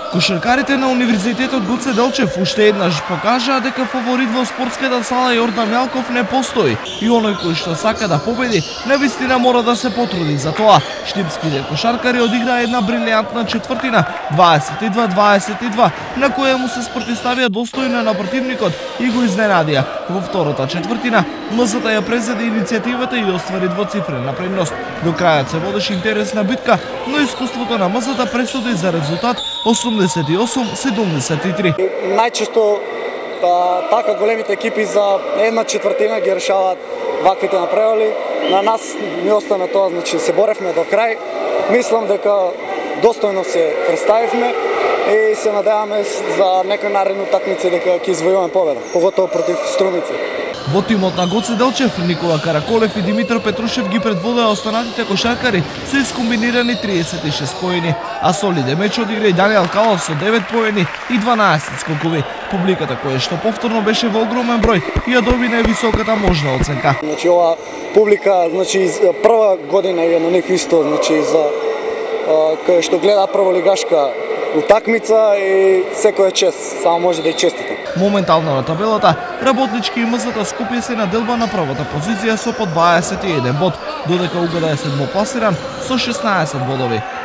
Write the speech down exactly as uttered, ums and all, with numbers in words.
Кошаркарите на Универзитетот Гоце Делчев уште еднаш покажаа дека фаворит во спортската сала Јордан Мелков не постои и оној кој што сака да победи, навистина мора да се потруди за тоа. Штипските кошаркари одиграа една брилијантна четвртина, дваесет и два дваесет и два, на која му се спротивставија достојно на противникот и го изненадија. Во втората четвртина, МЗТ ја презеде иницијативата и оствари двоцифрена предност. До крајот се водеше интересна битка, но искуството на МЗТ пресуди за резултат осумдесет и осум седумдесет и три. Најчесто така големите екипи за една четвртина ги решаваат ваквите напревали. На нас ни остана тоа, значи се боревме до крај. Мислам дека достојно се представивме и се надеваме за некој наредна утакмица дека ќе извојуваме победа, поготово против Струмица. Во тимот на Гоце Делчев, Никола Караколев и Димитар Петрушев ги предводеа останатите кошаркари со искомбинирани триесет и шест поени, а солиден меч одигра и Даниел Калов со девет поени и дванаесет скокови. Публиката која што повторно беше во огромен број ја доби највисоката можна оценка. Значи ова публика, значи прва година е на нив исто, значи за кој што гледа прволигашка утакмица и секој е чест, само може да ја честита. Моментално на табелата, Работнички и МЗТ Скопје се наделба на првата позиција со по дваесет и еден бод, додека Угада е седмопласиран со шеснаесет бодови.